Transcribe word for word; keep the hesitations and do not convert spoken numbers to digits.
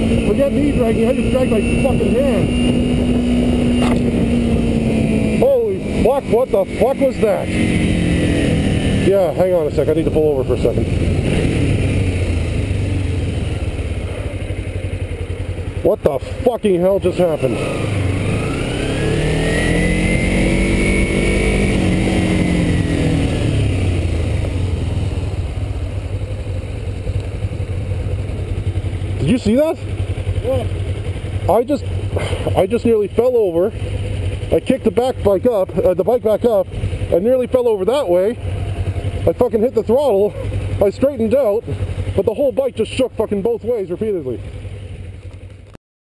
Forget me dragging, I just dragged my fucking hand. Holy fuck, what the fuck was that? Yeah, hang on a sec, I need to pull over for a second. What the fucking hell just happened? Did you see that? What? I just, I just nearly fell over. I kicked the back bike up, uh, the bike back up, and nearly fell over that way. I fucking hit the throttle. I straightened out, but the whole bike just shook fucking both ways repeatedly.